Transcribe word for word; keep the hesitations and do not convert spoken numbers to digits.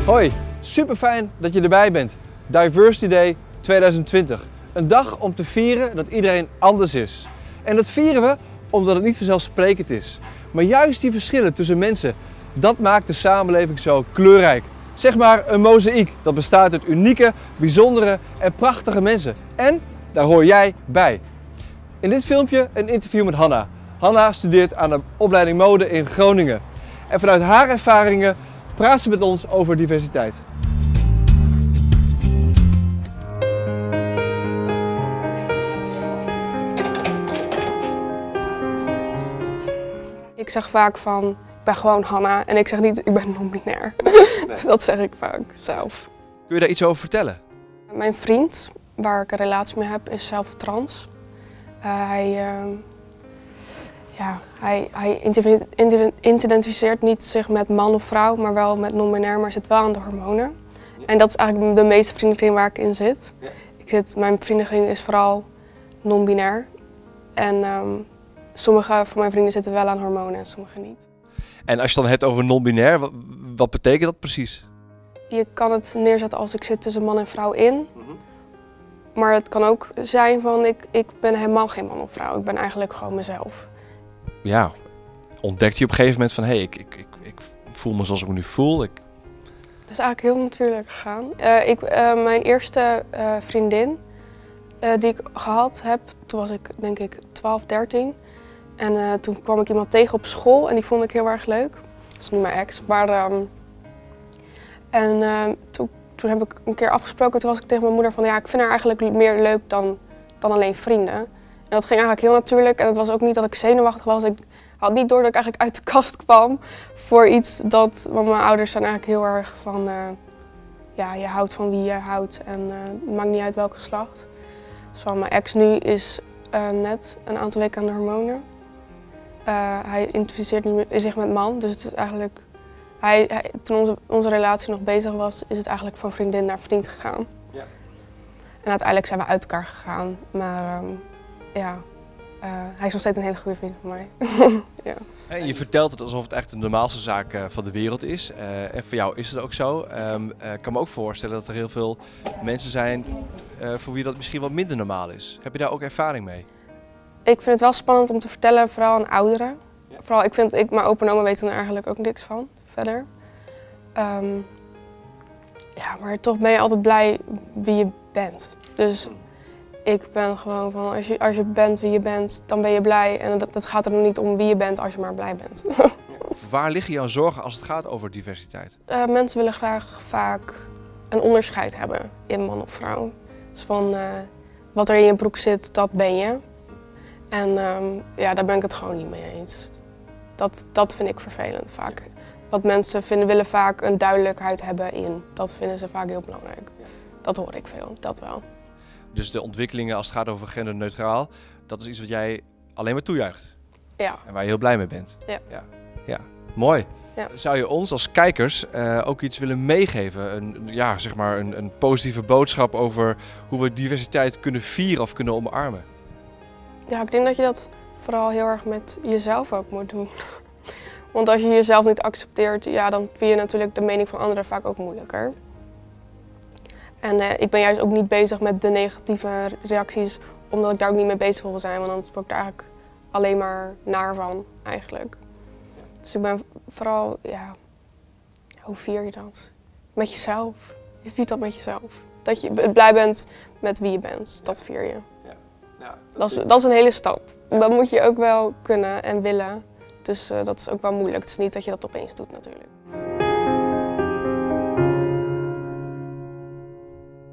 Hoi, super fijn dat je erbij bent. Diversity Day tweeduizend twintig. Een dag om te vieren dat iedereen anders is. En dat vieren we omdat het niet vanzelfsprekend is. Maar juist die verschillen tussen mensen, dat maakt de samenleving zo kleurrijk. Zeg maar een mozaïek dat bestaat uit unieke, bijzondere en prachtige mensen. En daar hoor jij bij. In dit filmpje een interview met Hanna. Hanna studeert aan de opleiding mode in Groningen. En vanuit haar ervaringen praat ze met ons over diversiteit. Ik zeg vaak van, ik ben gewoon Hanna en ik zeg niet, ik ben non-binair. Nee. Dat zeg ik vaak zelf. Kun je daar iets over vertellen? Mijn vriend, waar ik een relatie mee heb, is zelf trans. Uh, hij, uh, ja, hij, hij identificeert niet zich met man of vrouw, maar wel met non-binair, maar zit wel aan de hormonen. Ja. En dat is eigenlijk de meeste vriendenkring waar ik in zit. Ja. Ik zit mijn vriendenkring is vooral non-binair. En um, sommige van mijn vrienden zitten wel aan hormonen en sommige niet. En als je het dan hebt over non-binair, wat, wat betekent dat precies? Je kan het neerzetten als ik zit tussen man en vrouw in. Mm-hmm. Maar het kan ook zijn van ik, ik ben helemaal geen man of vrouw. Ik ben eigenlijk gewoon mezelf. Ja, ontdekte je op een gegeven moment van hé, hey, ik, ik, ik, ik voel me zoals ik me nu voel. Ik... Dat is eigenlijk heel natuurlijk gegaan. Uh, ik, uh, mijn eerste uh, vriendin uh, die ik gehad heb, toen was ik denk ik twaalf, dertien. En uh, toen kwam ik iemand tegen op school en die vond ik heel erg leuk. Dat is nu mijn ex. Maar, um, en uh, toen, toen heb ik een keer afgesproken, toen was ik tegen mijn moeder van ja, ik vind haar eigenlijk meer leuk dan, dan alleen vrienden. En dat ging eigenlijk heel natuurlijk en het was ook niet dat ik zenuwachtig was. Ik had niet door dat ik eigenlijk uit de kast kwam voor iets dat, want mijn ouders zijn eigenlijk heel erg van uh, ja, je houdt van wie je houdt en uh, het maakt niet uit welk geslacht. Dus van mijn ex nu is uh, net een aantal weken aan de hormonen. Uh, hij identificeert zich met man, dus het is eigenlijk, hij, hij, toen onze, onze relatie nog bezig was, is het eigenlijk van vriendin naar vriend gegaan. Ja. En uiteindelijk zijn we uit elkaar gegaan, maar um, ja, uh, hij is nog steeds een hele goede vriend van mij. Ja. En je vertelt het alsof het echt de normaalste zaak uh, van de wereld is. Uh, en voor jou is het ook zo. Um, uh, ik kan me ook voorstellen dat er heel veel mensen zijn uh, voor wie dat misschien wat minder normaal is. Heb je daar ook ervaring mee? Ik vind het wel spannend om te vertellen, vooral aan ouderen. Ja. Vooral, ik vind, ik, mijn opa en oma weten er eigenlijk ook niks van, verder. Um, ja, maar toch ben je altijd blij wie je bent. Dus ik ben gewoon van, als je, als je bent wie je bent, dan ben je blij. En dat, dat gaat er nog niet om wie je bent als je maar blij bent. Ja. Waar liggen jouw zorgen als het gaat over diversiteit? Uh, mensen willen graag vaak een onderscheid hebben in man of vrouw. Dus van, uh, wat er in je broek zit, dat ben je. En um, ja, daar ben ik het gewoon niet mee eens. Dat, dat vind ik vervelend vaak. Wat mensen vinden, willen vaak een duidelijkheid hebben in. Dat vinden ze vaak heel belangrijk. Dat hoor ik veel, dat wel. Dus de ontwikkelingen als het gaat over genderneutraal, dat is iets wat jij alleen maar toejuicht? Ja. En waar je heel blij mee bent? Ja. Ja, ja. Mooi. Ja. Zou je ons als kijkers uh, ook iets willen meegeven? Een, ja, zeg maar een, een positieve boodschap over hoe we diversiteit kunnen vieren of kunnen omarmen? Ja, ik denk dat je dat vooral heel erg met jezelf ook moet doen. Want als je jezelf niet accepteert, ja, dan vind je natuurlijk de mening van anderen vaak ook moeilijker. En uh, ik ben juist ook niet bezig met de negatieve reacties, omdat ik daar ook niet mee bezig wil zijn, want anders word ik daar eigenlijk alleen maar naar van, eigenlijk. Dus ik ben vooral, ja, hoe vier je dat? Met jezelf. Je viert dat met jezelf. Dat je blij bent met wie je bent, dat vier je. Ja, dat, is, dat is een hele stap. Dat moet je ook wel kunnen en willen. Dus uh, dat is ook wel moeilijk. Het is niet dat je dat opeens doet natuurlijk.